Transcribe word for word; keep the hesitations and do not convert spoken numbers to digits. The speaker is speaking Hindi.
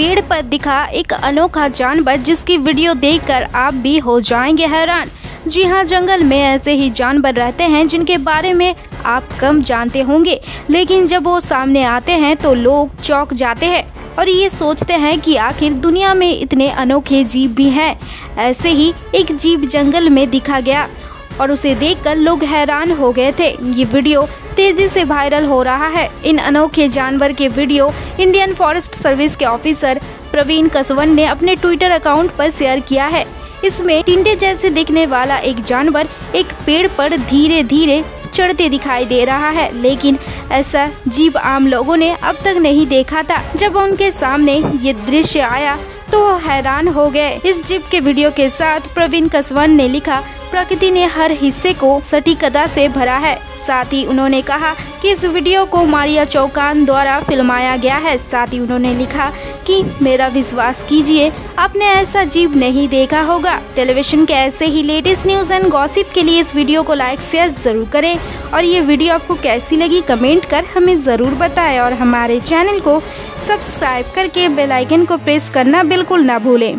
पेड़ पर दिखा एक अनोखा जानवर जिसकी वीडियो देखकर आप भी हो जाएंगे हैरान। जी हाँ, जंगल में ऐसे ही जानवर रहते हैं जिनके बारे में आप कम जानते होंगे, लेकिन जब वो सामने आते हैं तो लोग चौंक जाते हैं और ये सोचते हैं कि आखिर दुनिया में इतने अनोखे जीव भी हैं। ऐसे ही एक जीव जंगल में दिखा गया और उसे देखकर लोग हैरान हो गए थे। ये वीडियो तेजी से वायरल हो रहा है। इन अनोखे जानवर के वीडियो इंडियन फॉरेस्ट सर्विस के ऑफिसर प्रवीण कसवन ने अपने ट्विटर अकाउंट पर शेयर किया है। इसमें टिंडे जैसे दिखने वाला एक जानवर एक पेड़ पर धीरे धीरे चढ़ते दिखाई दे रहा है, लेकिन ऐसा जीव आम लोगों ने अब तक नहीं देखा था। जब उनके सामने ये दृश्य आया तो वो हैरान हो गए। इस जीव के वीडियो के साथ प्रवीण कसवन ने लिखा, प्रकृति ने हर हिस्से को सटीकता से भरा है। साथ ही उन्होंने कहा कि इस वीडियो को मारिया चौकान द्वारा फिल्माया गया है। साथ ही उन्होंने लिखा कि मेरा विश्वास कीजिए, आपने ऐसा जीव नहीं देखा होगा। टेलीविजन के ऐसे ही लेटेस्ट न्यूज एंड गॉसिप के लिए इस वीडियो को लाइक शेयर जरूर करें और ये वीडियो आपको कैसी लगी कमेंट कर हमें ज़रूर बताएं और हमारे चैनल को सब्सक्राइब करके बेल आइकन को प्रेस करना बिल्कुल ना भूलें।